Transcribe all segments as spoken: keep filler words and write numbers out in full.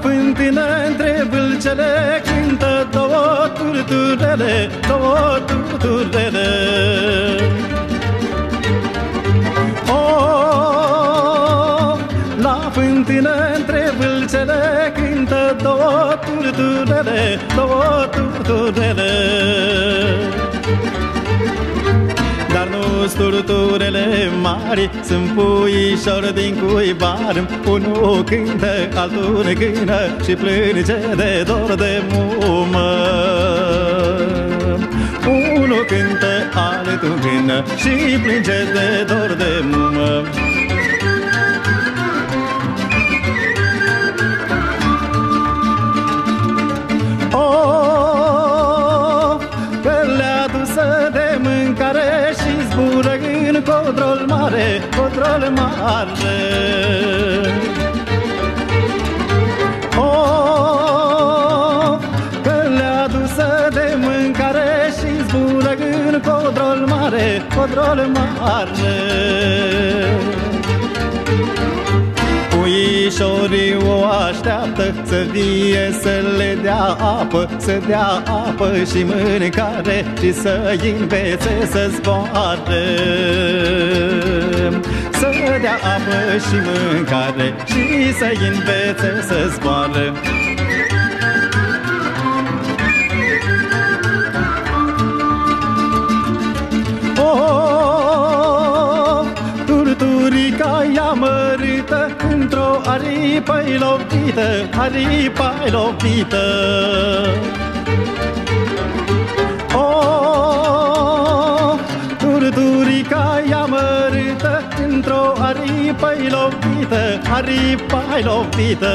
fântână între vâlcele cântă două turturele, două turturele. Oh, la fântână între vâlcele cântă două turturele, două turturele. Dar nu-s turturele mari, sunt puișori din cuibar. Unul cântă, altul cântă și plânge de dor de mumă. Unul cântă, altul cântă și plânge de dor de mumă. Zbură în codrol mare, codrol mare. Oh, că le-a dusă de mâncare și zbură în codrol mare, codrol mare. Puișorii o așteaptă să vie, să le dea apă, să dea apă și mâncare și să-i învețe să zboare. Să dea apă și mâncare și să-i învețe să zboare. Turturica ea mărită într-o aripă-i lovită, aripa-i lovită. Oh, turturica ea mărită într-o aripă-i lovită, aripa-i lovită.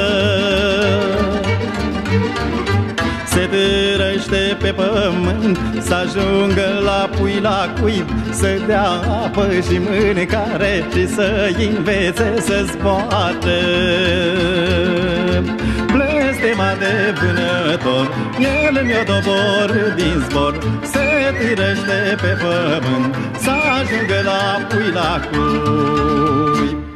Se târăște pe pământ să ajungă la pui la cuib, să dea apă și mâncare și să-i învețe să zboare. Blestemat de vânător, el mi-o dobor din zbor. Se târăște pe pământ să ajungă la pui la cuib.